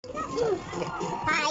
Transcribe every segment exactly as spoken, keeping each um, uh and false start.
Hi.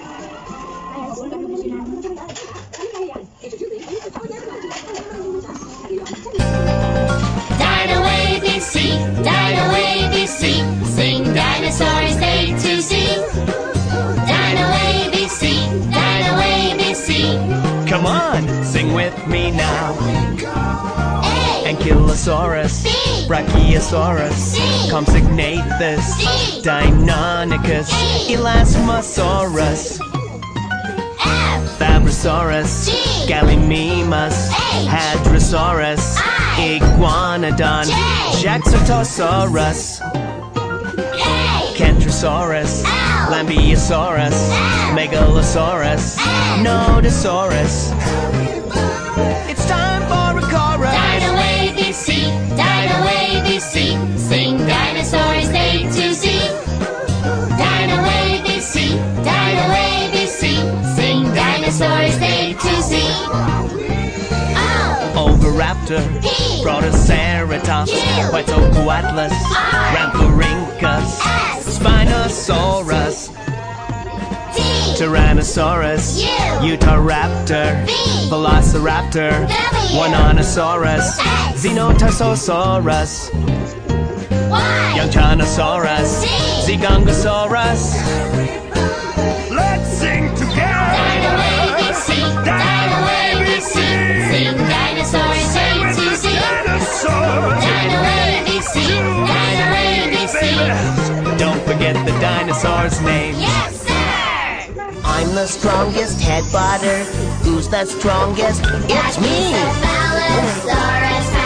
Dino A B C, Dino A B C, sing dinosaurs A to Z. Dino A B C, Dino A B C. Come on, sing with me now. A, Ankylosaurus, B, Brachiosaurus, C, Compsognathus, D, Deinonychus, E, Elasmosaurus, F, Fabrosaurus, G, Gallimimus, H, Hadrosaurus, I, Iguanodon, J, Jaxotosaurus, K, Kentrosaurus, L, Lambeosaurus, M, Megalosaurus, N, Nodosaurus. It's time for a chorus. Dino A B C, Dino A B C, sing dinosaurs A to Z. Dino A B C, Dino A B C, sing dinosaurs A to Z. O, Oviraptor, P, Protoceratops, Q, Quetzalcoatlus, R, Rhamphorhynchus, S, Spinosaurus, T, Tyrannosaurus, U, Utahraptor, V, Velociraptor, W, Ononosaurus, X, Xenotarsosaurus, Y, Youngchanosaurus, Z, Zigongosaurus. Let's sing together. Dino A B C, Dino A B C, sing dinosaurs A to Z. Dino A B C, Dino A B C. Don't forget the dinosaur's name. Yes, sir! I'm the strongest head butter. Who's the strongest? It's me! Brachiosaurus,